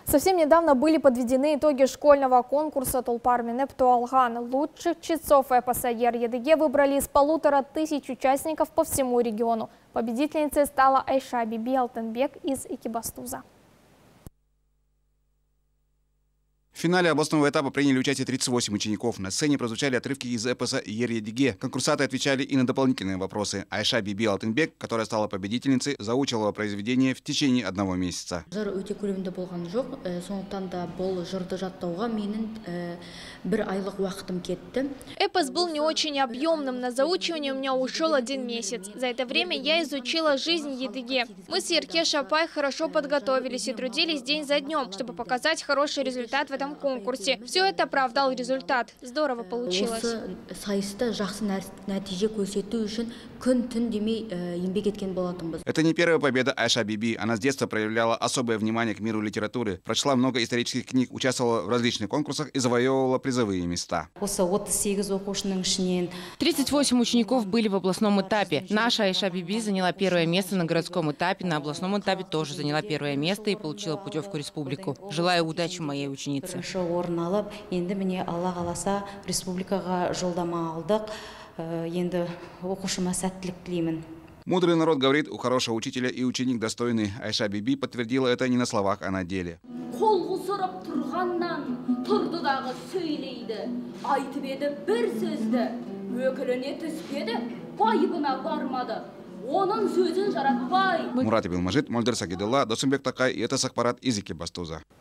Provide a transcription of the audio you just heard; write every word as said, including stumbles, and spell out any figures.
Совсем недавно были подведены итоги школьного конкурса «Тулпармен Эптуалган». Лучших чтецов эпоса Ер-Едыге выбрали из полутора тысяч участников по всему региону. Победительницей стала Айша Биби Алтынбек из Экибастуза. В финале областного этапа приняли участие тридцать восемь учеников. На сцене прозвучали отрывки из эпоса Ер-Едыге. Конкурсанты отвечали и на дополнительные вопросы. Айша Биби Алтынбек, которая стала победительницей, заучивала произведение в течение одного месяца. Эпос был не очень объемным. На заучивание у меня ушел один месяц. За это время я изучила жизнь Едыге. Мы с Ерке Шапай хорошо подготовились и трудились день за днем, чтобы показать хороший результат в этом конкурсе. Все это оправдал результат. Здорово получилось. Это не первая победа Айша Биби. Она с детства проявляла особое внимание к миру литературы. Прочла много исторических книг, участвовала в различных конкурсах и завоевывала призовые места. тридцать восемь учеников были в областном этапе. Наша Айша Биби заняла первое место на городском этапе, на областном этапе тоже заняла первое место и получила путевку в республику. Желаю удачи моей ученице. Мудрый народ говорит, у хорошего учителя и ученик достойный. Айша Биби подтвердила это не на словах, а на деле. Мурат Ибилмажит, Мольдер Сагидулла, Досымбек Такай и это Сахпарат из Экибастуза.